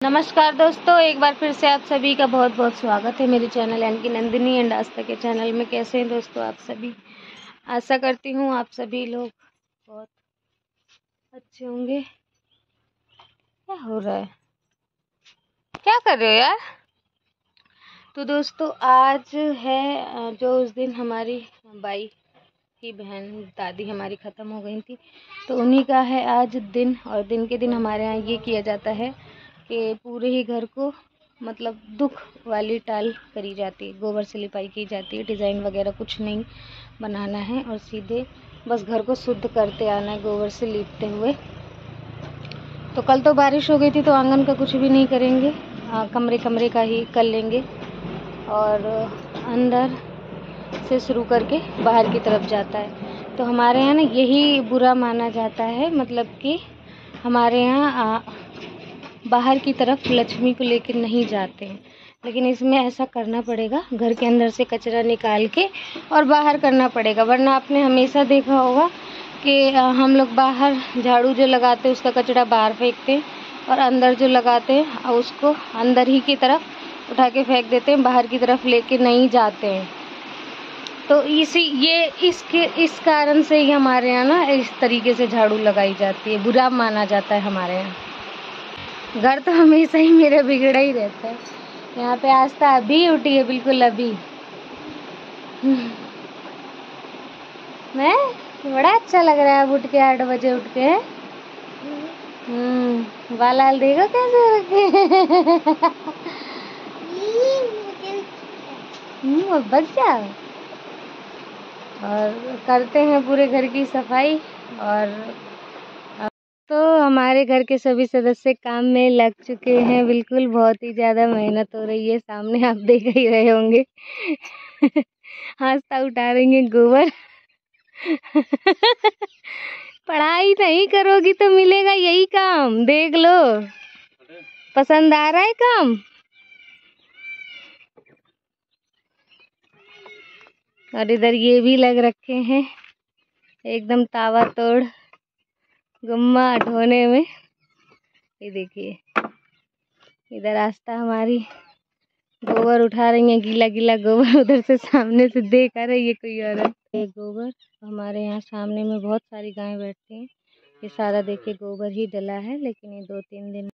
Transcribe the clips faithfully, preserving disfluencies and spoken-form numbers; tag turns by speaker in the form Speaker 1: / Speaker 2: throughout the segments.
Speaker 1: नमस्कार दोस्तों, एक बार फिर से आप सभी का बहुत बहुत स्वागत है मेरे चैनल यानी कि नंदिनी एंड आस्था के चैनल में। कैसे हैं दोस्तों आप सभी? आशा करती हूँ आप सभी लोग बहुत अच्छे होंगे। क्या हो रहा है? क्या कर रहे हो यार? तो दोस्तों आज है जो उस दिन हमारी बाई की बहन दादी हमारी ख़त्म हो गई थी, तो उन्हीं का है आज दिन। और दिन के दिन हमारे यहाँ ये किया जाता है कि पूरे ही घर को मतलब दुख वाली टाल करी जाती है, गोबर से लिपाई की जाती है। डिज़ाइन वगैरह कुछ नहीं बनाना है और सीधे बस घर को शुद्ध करते आना है गोबर से लीपते हुए। तो कल तो बारिश हो गई थी तो आंगन का कुछ भी नहीं करेंगे, आ, कमरे कमरे का ही कर लेंगे और अंदर से शुरू करके बाहर की तरफ जाता है। तो हमारे यहाँ ना यही बुरा माना जाता है, मतलब कि हमारे यहाँ बाहर की तरफ लक्ष्मी को लेकर नहीं जाते हैं, लेकिन इसमें ऐसा करना पड़ेगा, घर के अंदर से कचरा निकाल के और बाहर करना पड़ेगा। वरना आपने हमेशा देखा होगा कि हम लोग बाहर झाड़ू जो लगाते हैं उसका कचरा बाहर फेंकते हैं और अंदर जो लगाते हैं उसको अंदर ही की तरफ उठा के फेंक देते हैं, बाहर की तरफ लेके नहीं जाते हैं। तो इसी ये इसके इस कारण से ही हमारे यहाँ ना इस तरीके से झाड़ू लगाई जाती है, बुरा माना जाता है हमारे यहाँ। घर तो हमेशा ही मेरा बिगड़ा ही रहता है। यहाँ पे आस्था अभी उठी है, बिल्कुल अभी। मैं बड़ा अच्छा लग रहा है अब उठ के, आठ बजे उठ के। हम्म बाल आल देखो कैसे रखे। हम्म बच जाओ। और करते हैं पूरे घर की सफाई। और तो हमारे घर के सभी सदस्य काम में लग चुके हैं, बिल्कुल बहुत ही ज़्यादा मेहनत हो रही है, सामने आप देख ही रहे होंगे। आस्था उठा रही है गोबर। पढ़ाई नहीं करोगी तो मिलेगा यही काम, देख लो। पसंद आ रहा है काम? और इधर ये भी लग रखे हैं एकदम तावा तोड़ गुम्मा ढोने में। ये देखिए इधर आस्था हमारी गोबर उठा रही है, गीला गीला गोबर। उधर से सामने से देख आ रही है कोई औरत। ये गोबर हमारे यहाँ सामने में बहुत सारी गायें बैठती हैं, ये सारा देखिए गोबर ही डला है, लेकिन ये दो तीन दिन।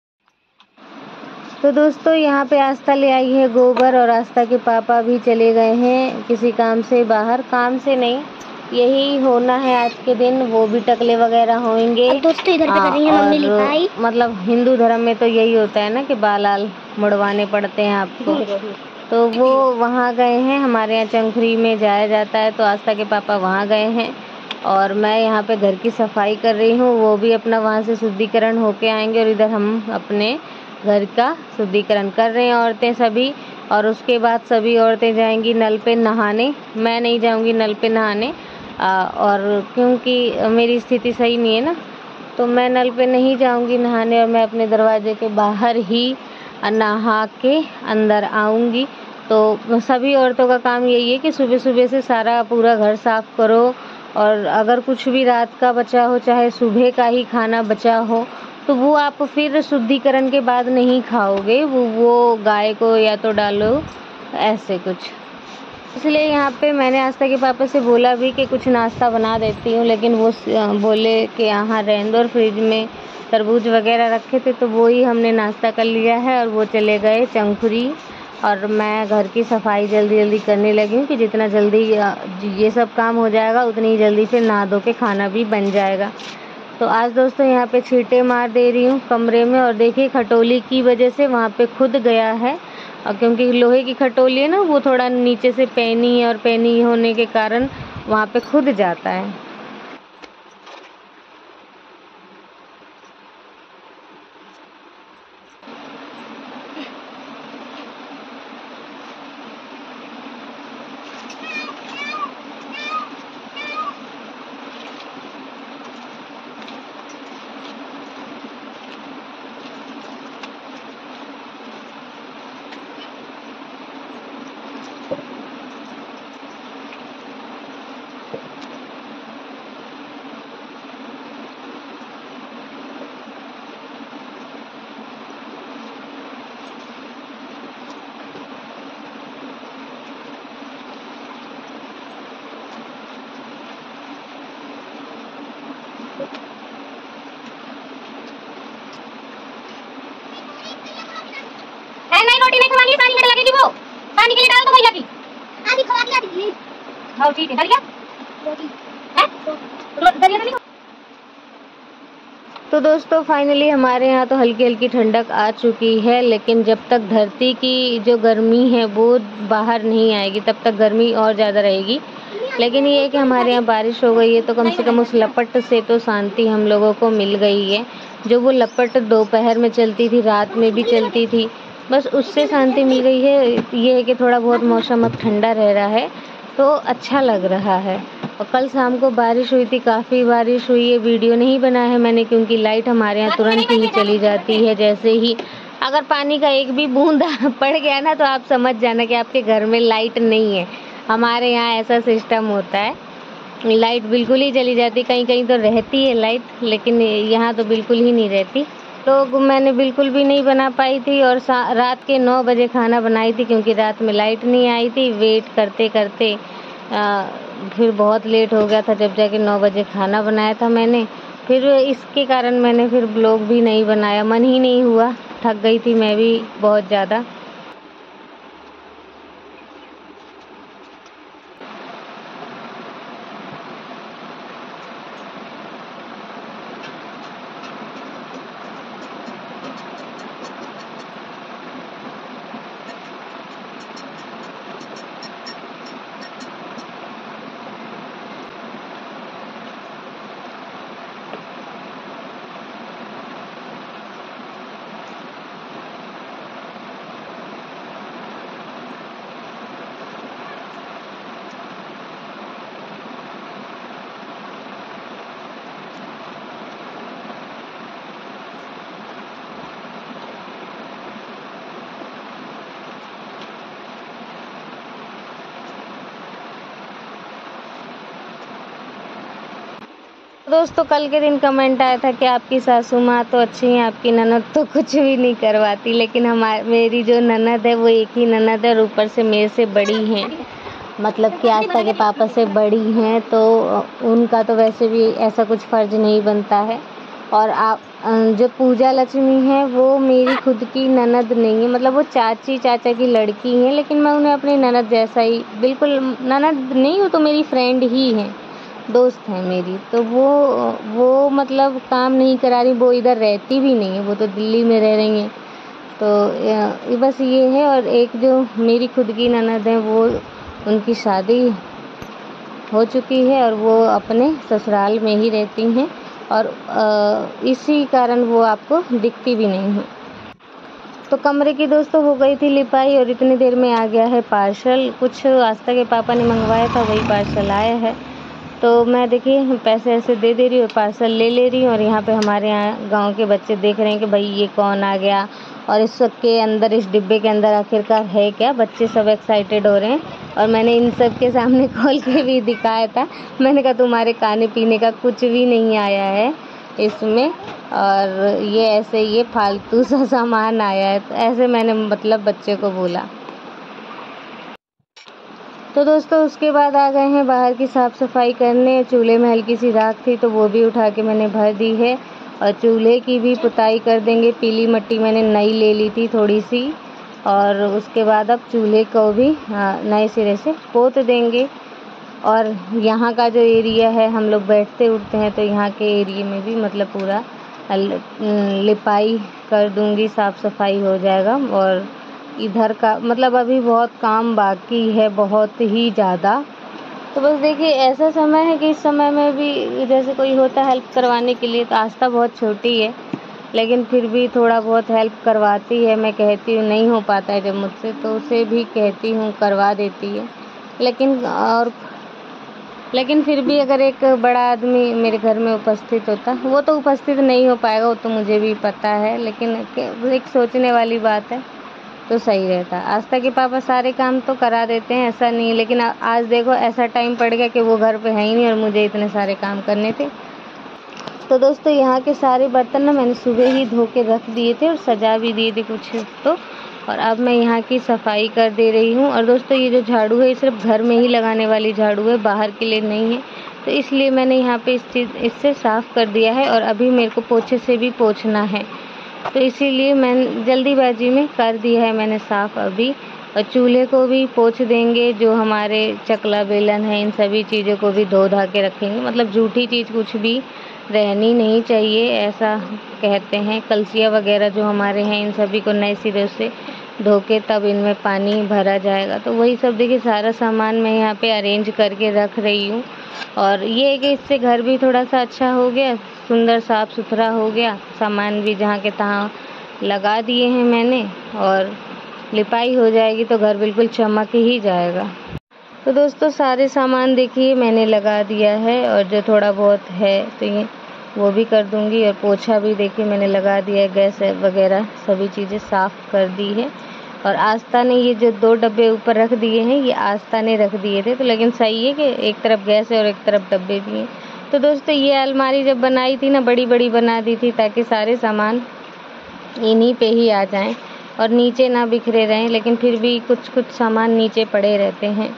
Speaker 1: तो दोस्तों यहाँ पे आस्था ले आई है गोबर और आस्था के पापा भी चले गए हैं किसी काम से बाहर। काम से नहीं, यही होना है आज के दिन, वो भी टकले वगैरह होंगे।
Speaker 2: दोस्तों इधर पे करेंगे मम्मी लिपाई।
Speaker 1: मतलब हिंदू धर्म में तो यही होता है ना कि बाल आल मुड़वाने पड़ते हैं आपको। तो वो वहाँ गए हैं, हमारे यहाँ चंखरी में जाया जाता है, तो आस्था के पापा वहाँ गए हैं और मैं यहाँ पे घर की सफाई कर रही हूँ। वो भी अपना वहाँ से शुद्धिकरण होके आएंगे और इधर हम अपने घर का शुद्धिकरण कर रहे हैं औरतें सभी। और उसके बाद सभी औरतें जाएंगी नल पे नहाने। मैं नहीं जाऊंगी नल पे नहाने, आ, और क्योंकि मेरी स्थिति सही नहीं है ना, तो मैं नल पे नहीं जाऊंगी नहाने और मैं अपने दरवाजे के बाहर ही नहा के अंदर आऊंगी। तो सभी औरतों का काम यही है कि सुबह सुबह से सारा पूरा घर साफ करो, और अगर कुछ भी रात का बचा हो, चाहे सुबह का ही खाना बचा हो, तो वो आप फिर शुद्धिकरण के बाद नहीं खाओगे, वो वो गाय को या तो डालो, ऐसे कुछ। इसलिए यहाँ पे मैंने आस्था के पापा से बोला भी कि कुछ नाश्ता बना देती हूँ, लेकिन वो बोले कि यहाँ रहने दो, और फ्रिज में तरबूज वगैरह रखे थे तो वो ही हमने नाश्ता कर लिया है। और वो चले गए चंखुरी और मैं घर की सफाई जल्दी जल्दी करने लगी हूँ कि जितना जल्दी ये सब काम हो जाएगा उतनी ही जल्दी फिर नहा धो के खाना भी बन जाएगा। तो आज दोस्तों यहाँ पे छींटे मार दे रही हूँ कमरे में, और देखिए खटोली की वजह से वहाँ पे खुद गया है, और क्योंकि लोहे की खटोली है ना, वो थोड़ा नीचे से पैनी है और पैनी होने के कारण वहाँ पे खुद जाता है। रोटी नहीं खवानी, पानी में लगेगी वो, पानी के लिए डाल दो भैया की।
Speaker 2: आधी खवा दिया दीदी।
Speaker 1: हाँ ठीक है, दलिया
Speaker 2: रोटी
Speaker 1: है तो दलिया नहीं। तो दोस्तों फाइनली हमारे यहाँ तो हल्की हल्की ठंडक आ चुकी है, लेकिन जब तक धरती की जो गर्मी है वो बाहर नहीं आएगी तब तक गर्मी और ज़्यादा रहेगी। लेकिन ये है कि हमारे यहाँ बारिश हो गई है तो कम से कम उस लपट से तो शांति हम लोगों को मिल गई है। जो वो लपट दोपहर में चलती थी, रात में भी चलती थी, बस उससे शांति मिल गई है। ये है कि थोड़ा बहुत मौसम अब ठंडा रह रहा है तो अच्छा लग रहा है। और कल शाम को बारिश हुई थी, काफ़ी बारिश हुई है। वीडियो नहीं बनाया है मैंने क्योंकि लाइट हमारे यहाँ तुरंत ही चली जाती है। जैसे ही अगर पानी का एक भी बूंद पड़ गया ना तो आप समझ जाना कि आपके घर में लाइट नहीं है। हमारे यहाँ ऐसा सिस्टम होता है, लाइट बिल्कुल ही चली जाती। कहीं कहीं तो रहती है लाइट, लेकिन यहाँ तो बिल्कुल ही नहीं रहती। तो मैंने बिल्कुल भी नहीं बना पाई थी और रात के नौ बजे खाना बनाई थी क्योंकि रात में लाइट नहीं आई थी। वेट करते करते आ, फिर बहुत लेट हो गया था, जब जाके नौ बजे खाना बनाया था मैंने। फिर इसके कारण मैंने फिर ब्लॉग भी नहीं बनाया, मन ही नहीं हुआ, थक गई थी मैं भी बहुत ज़्यादा। दोस्तों कल के दिन कमेंट आया था कि आपकी सासू माँ तो अच्छी हैं, आपकी ननद तो कुछ भी नहीं करवाती। लेकिन हमारी मेरी जो ननद है वो एक ही ननद है और ऊपर से मेरे से बड़ी हैं, मतलब कि आस्था के पापा से बड़ी हैं, तो उनका तो वैसे भी ऐसा कुछ फ़र्ज नहीं बनता है। और आप जो पूजा लक्ष्मी है वो मेरी खुद की ननद नहीं है, मतलब वो चाची चाचा की लड़की हैं, लेकिन मैं उन्हें अपनी ननद जैसा ही, बिल्कुल ननद नहीं, वो तो मेरी फ्रेंड ही हैं, दोस्त हैं मेरी। तो वो वो मतलब काम नहीं करा रही, वो इधर रहती भी नहीं है, वो तो दिल्ली में रह रही हैं। तो ये बस ये है। और एक जो मेरी खुद की ननद है वो उनकी शादी हो चुकी है और वो अपने ससुराल में ही रहती हैं और इसी कारण वो आपको दिखती भी नहीं है। तो कमरे की दोस्तों हो गई थी लिपाई और इतनी देर में आ गया है पार्सल। कुछ आस्था के पापा ने मंगवाया था वही पार्सल आया है। तो मैं देखिए पैसे ऐसे दे दे रही हूँ, पार्सल ले ले रही हूँ और यहाँ पे हमारे यहाँ गांव के बच्चे देख रहे हैं कि भाई ये कौन आ गया और इस के अंदर, इस डिब्बे के अंदर आखिरकार है क्या। बच्चे सब एक्साइटेड हो रहे हैं और मैंने इन सब के सामने खोल के भी दिखाया था। मैंने कहा तुम्हारे खाने पीने का कुछ भी नहीं आया है इसमें, और ये ऐसे ये फालतू सा सामान आया है। तो ऐसे मैंने मतलब बच्चे को बोला। तो दोस्तों उसके बाद आ गए हैं बाहर की साफ़ सफाई करने। चूल्हे में हल्की सी राख थी तो वो भी उठा के मैंने भर दी है और चूल्हे की भी पुताई कर देंगे। पीली मिट्टी मैंने नई ले ली थी थोड़ी सी, और उसके बाद अब चूल्हे को भी नए सिरे से पोत देंगे। और यहाँ का जो एरिया है, हम लोग बैठते उठते हैं तो यहाँ के एरिया में भी मतलब पूरा लिपाई कर दूँगी, साफ़ सफाई हो जाएगा। और इधर का मतलब अभी बहुत काम बाकी है, बहुत ही ज़्यादा। तो बस देखिए ऐसा समय है कि इस समय में भी जैसे कोई होता है हेल्प करवाने के लिए, तो आस्था बहुत छोटी है लेकिन फिर भी थोड़ा बहुत हेल्प करवाती है। मैं कहती हूँ नहीं हो पाता है जब मुझसे, तो उसे भी कहती हूँ करवा देती है। लेकिन और लेकिन फिर भी अगर एक बड़ा आदमी मेरे घर में उपस्थित होता, वो तो उपस्थित नहीं हो पाएगा, वो तो मुझे भी पता है, लेकिन एक सोचने वाली बात है तो सही रहता। आस्था के पापा सारे काम तो करा देते हैं, ऐसा नहीं, लेकिन आज देखो ऐसा टाइम पड़ गया कि वो घर पे है ही नहीं और मुझे इतने सारे काम करने थे। तो दोस्तों यहाँ के सारे बर्तन ना मैंने सुबह ही धो के रख दिए थे और सजा भी दिए थे कुछ तो, और अब मैं यहाँ की सफाई कर दे रही हूँ। और दोस्तों ये जो झाड़ू है ये सिर्फ घर में ही लगाने वाली झाड़ू है, बाहर के लिए नहीं है, तो इसलिए मैंने यहाँ पे इस चीज़ इससे साफ़ कर दिया है। और अभी मेरे को पोछे से भी पोंछना है तो इसीलिए मैं जल्दीबाजी में कर दिया है मैंने साफ़ अभी। और चूल्हे को भी पोंछ देंगे, जो हमारे चकला बेलन है इन सभी चीज़ों को भी धो धा के रखेंगे। मतलब जूठी चीज़ कुछ भी रहनी नहीं चाहिए, ऐसा कहते हैं। कलसिया वगैरह जो हमारे हैं इन सभी को नए सिरे से धो के तब इनमें पानी भरा जाएगा। तो वही सब देखिए सारा सामान मैं यहाँ पे अरेंज करके रख रही हूँ। और ये है कि इससे घर भी थोड़ा सा अच्छा हो गया, सुंदर साफ़ सुथरा हो गया। सामान भी जहाँ के तहाँ लगा दिए हैं मैंने, और लिपाई हो जाएगी तो घर बिल्कुल चमक ही जाएगा। तो दोस्तों सारे सामान देखिए मैंने लगा दिया है, और जो थोड़ा बहुत है तो ये वो भी कर दूंगी। और पोछा भी देखिए मैंने लगा दिया है, गैस वगैरह सभी चीज़ें साफ़ कर दी है। और आस्था ने ये जो दो डब्बे ऊपर रख दिए हैं, ये आस्था ने रख दिए थे, तो लेकिन सही है कि एक तरफ गैस है और एक तरफ डब्बे भी हैं। तो दोस्तों ये अलमारी जब बनाई थी ना, बड़ी बड़ी बना दी थी ताकि सारे सामान इन्हीं पे ही आ जाएं और नीचे ना बिखरे रहें, लेकिन फिर भी कुछ कुछ सामान नीचे पड़े रहते हैं।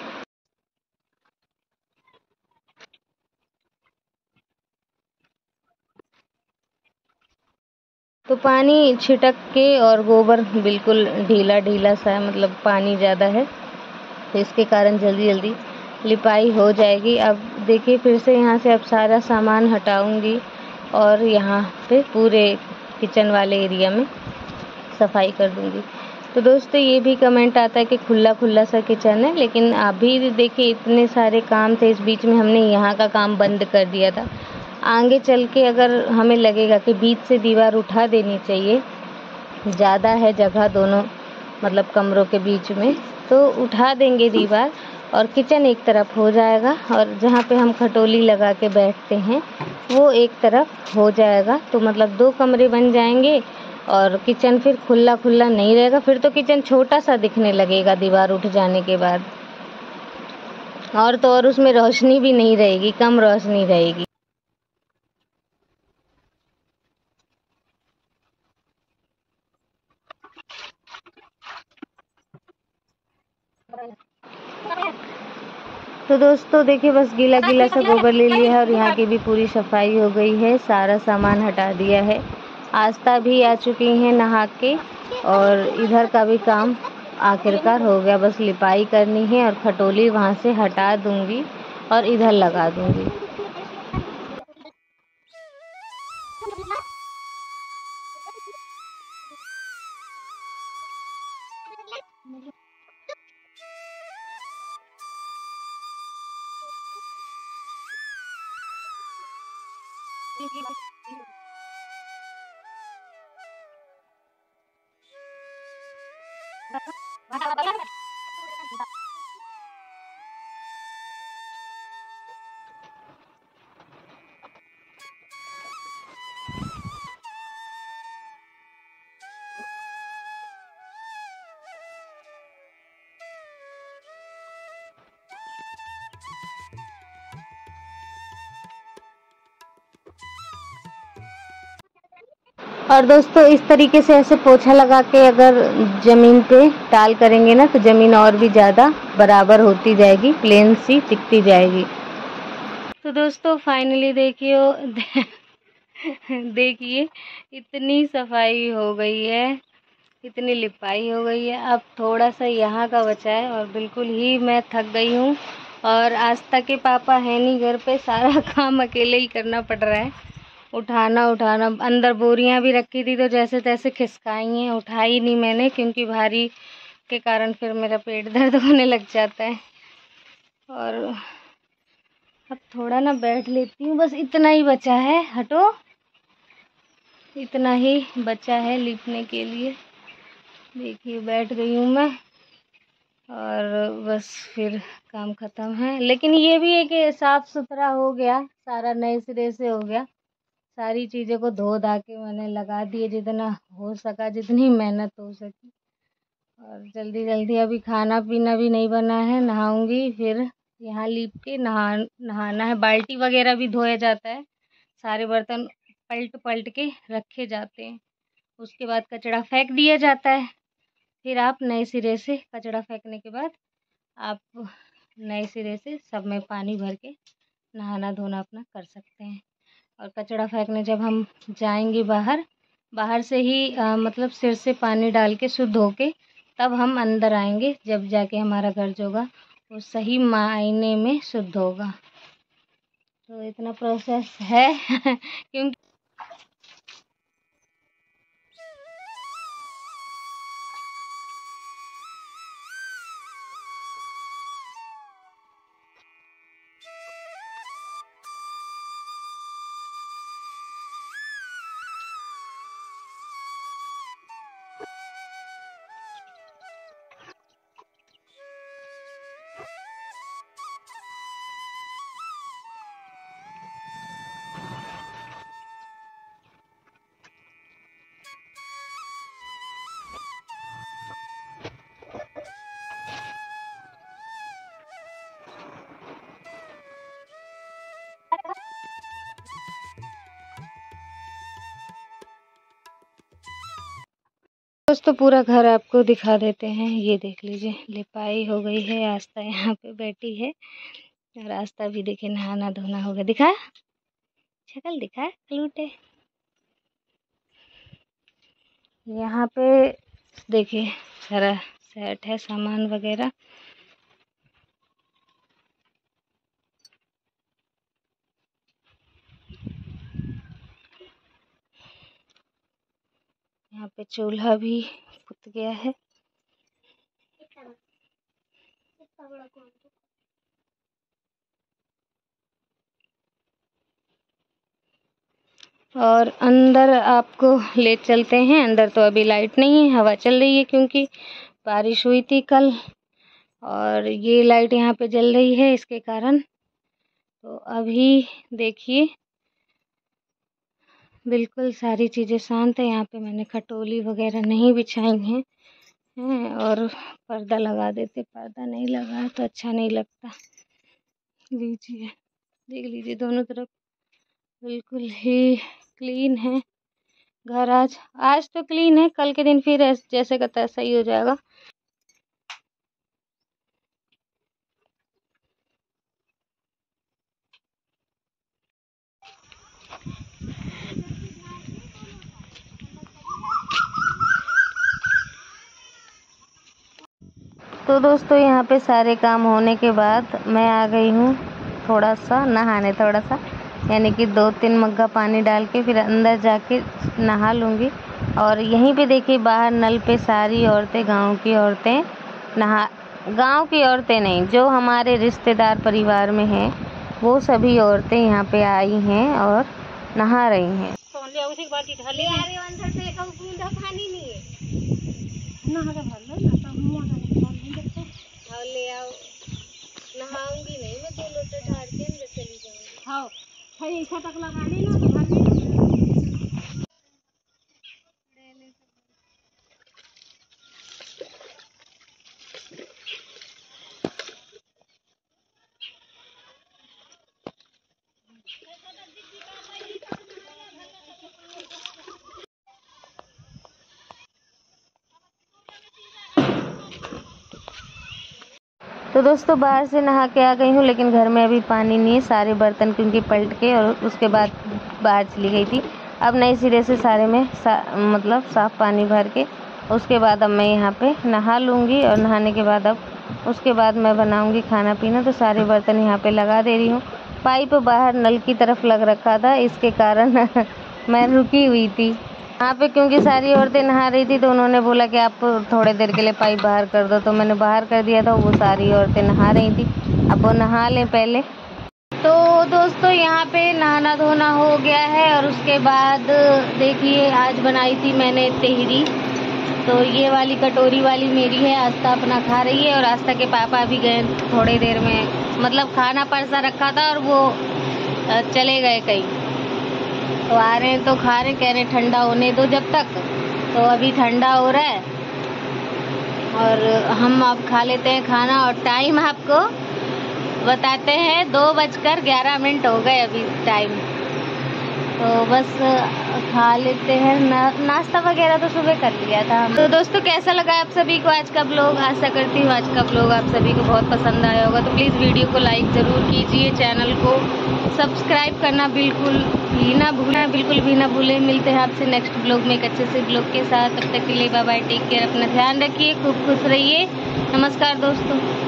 Speaker 1: तो पानी छिटक के, और गोबर बिल्कुल ढीला ढीला सा है, मतलब पानी ज़्यादा है, तो इसके कारण जल्दी जल्दी लिपाई हो जाएगी। अब देखिए फिर से यहाँ से अब सारा सामान हटाऊंगी और यहाँ पे पूरे किचन वाले एरिया में सफाई कर दूंगी। तो दोस्तों ये भी कमेंट आता है कि खुला खुला सा किचन है, लेकिन अभी देखिए इतने सारे काम थे, इस बीच में हमने यहाँ का काम बंद कर दिया था। आगे चल के अगर हमें लगेगा कि बीच से दीवार उठा देनी चाहिए, ज़्यादा है जगह दोनों मतलब कमरों के बीच में, तो उठा देंगे दीवार और किचन एक तरफ हो जाएगा, और जहाँ पे हम खटोली लगा के बैठते हैं वो एक तरफ हो जाएगा। तो मतलब दो कमरे बन जाएंगे और किचन फिर खुला खुला नहीं रहेगा। फिर तो किचन छोटा सा दिखने लगेगा दीवार उठ जाने के बाद, और तो और उसमें रोशनी भी नहीं रहेगी, कम रोशनी रहेगी। तो दोस्तों देखिए बस गीला गीला सा गोबर ले लिया है और यहाँ की भी पूरी सफाई हो गई है, सारा सामान हटा दिया है। आस्था भी आ चुकी हैं नहा के, और इधर का भी काम आखिरकार हो गया, बस लिपाई करनी है और खटोली वहाँ से हटा दूंगी और इधर लगा दूंगी। और दोस्तों इस तरीके से ऐसे पोछा लगा के अगर ज़मीन पे टाल करेंगे ना, तो ज़मीन और भी ज़्यादा बराबर होती जाएगी, प्लेन सी दिखती जाएगी। तो दोस्तों फाइनली देखिए देखिए इतनी सफाई हो गई है, इतनी लिपाई हो गई है। अब थोड़ा सा यहाँ का बचा है और बिल्कुल ही मैं थक गई हूँ। और आस्था के पापा है नहीं घर पे, सारा काम अकेले ही करना पड़ रहा है। उठाना उठाना अंदर बोरियां भी रखी थी तो जैसे तैसे खिसकाई हैं, उठाई नहीं मैंने, क्योंकि भारी के कारण फिर मेरा पेट दर्द होने लग जाता है। और अब थोड़ा ना बैठ लेती हूँ, बस इतना ही बचा है, हटो, इतना ही बचा है लीपने के लिए। देखिए बैठ गई हूँ मैं, और बस फिर काम ख़त्म है। लेकिन ये भी है कि साफ़ सुथरा हो गया, सारा नए सिरे से हो गया। सारी चीज़ों को धो धा के मैंने लगा दिए जितना हो सका, जितनी मेहनत हो सकी। और जल्दी जल्दी अभी खाना पीना भी नहीं बना है, नहाऊंगी फिर यहाँ लीप के नहा नहाना है। बाल्टी वगैरह भी धोया जाता है, सारे बर्तन पलट पलट के रखे जाते हैं, उसके बाद कचरा फेंक दिया जाता है। फिर आप नए सिरे से कचरा फेंकने के बाद आप नए सिरे से सब में पानी भर के नहाना धोना अपना कर सकते हैं। और कचरा फेंकने जब हम जाएंगे बाहर, बाहर से ही आ, मतलब सिर से पानी डाल के शुद्ध होके तब हम अंदर आएंगे, जब जाके हमारा घर जो होगा वो सही मायने में शुद्ध होगा। तो इतना प्रोसेस है क्योंकि दोस्तों पूरा घर आपको दिखा देते हैं। ये देख लीजिए, लिपाई हो गई है, आस्था यहाँ पे बैठी है और आस्था भी देखिए नहाना धोना हो गया। दिखा शक्ल दिखा लूटे। यहाँ पे देखिए सारा सेट है सामान वगैरह। यहाँ पे चूल्हा भी फुट गया है। और अंदर आपको ले चलते हैं। अंदर तो अभी लाइट नहीं है, हवा चल रही है क्योंकि बारिश हुई थी कल, और ये लाइट यहाँ पे जल रही है इसके कारण। तो अभी देखिए बिल्कुल सारी चीज़ें शांत है। यहाँ पे मैंने खटोली वगैरह नहीं बिछाई हैं हैं और पर्दा लगा देते, पर्दा नहीं लगा तो अच्छा नहीं लगता। लीजिए देख लीजिए, दोनों तरफ बिल्कुल ही क्लीन है घर। आज आज तो क्लीन है, कल के दिन फिर जैसे का तैसा ही हो जाएगा। तो दोस्तों यहाँ पे सारे काम होने के बाद मैं आ गई हूँ थोड़ा सा नहाने, थोड़ा सा यानी कि दो तीन मग्गा पानी डाल के फिर अंदर जाके नहा लूँगी। और यहीं पे देखिए बाहर नल पे सारी औरतें, गांव की औरतें नहा, गांव की औरतें नहीं, जो हमारे रिश्तेदार परिवार में हैं वो सभी औरतें यहाँ पे आई हैं और नहा रही हैं। ले आओ, नहाऊंगी नहीं मैं, दो लोटे ढार के अंदर चली जाऊंगी। हाँ भाई ऐसा तक लगानी ना तो भर तो दोस्तों बाहर से नहा के आ गई हूँ, लेकिन घर में अभी पानी नहीं है। सारे बर्तन क्योंकि पलट के और उसके बाद बाहर चली गई थी। अब नए सिरे से सारे में सा, मतलब साफ़ पानी भर के उसके बाद अब मैं यहाँ पे नहा लूँगी। और नहाने के बाद अब उसके बाद मैं बनाऊँगी खाना पीना। तो सारे बर्तन यहाँ पे लगा दे रही हूँ। पाइप बाहर नल की तरफ लग रखा था, इसके कारण मैं रुकी हुई थी यहाँ पे, क्योंकि सारी औरतें नहा रही थी तो उन्होंने बोला कि आप थोड़े देर के लिए पाइप बाहर कर दो। तो मैंने बाहर कर दिया था, वो सारी औरतें नहा रही थी। अब वो नहा लें पहले। तो दोस्तों यहाँ पे नहाना धोना हो गया है और उसके बाद देखिए आज बनाई थी मैंने तेहरी। तो ये वाली कटोरी वाली मेरी है, आस्था अपना खा रही है और आस्था के पापा भी गए थोड़ी देर में, मतलब खाना परसा रखा था और वो चले गए कहीं, तो आ रहे हैं तो खा रहे, कह रहे ठंडा होने दो जब तक। तो अभी ठंडा हो रहा है और हम अब खा लेते हैं खाना। और टाइम आपको बताते हैं, दो बजकर ग्यारह मिनट हो गए अभी टाइम। तो बस खा लेते हैं। ना, नाश्ता वगैरह तो सुबह कर लिया था। तो दोस्तों कैसा लगा आप सभी को आज का ब्लॉग? आशा करती हूँ आज का ब्लॉग आप सभी को बहुत पसंद आया होगा। तो प्लीज़ वीडियो को लाइक ज़रूर कीजिए, चैनल को सब्सक्राइब करना बिल्कुल भी ना भूलें, बिल्कुल भी ना भूलें। मिलते हैं आपसे नेक्स्ट ब्लॉग में एक अच्छे से ब्लॉग के साथ। तब तक के लिए बाय बाय, टेक केयर, अपना ध्यान रखिए, खूब खुश रहिए। नमस्कार दोस्तों।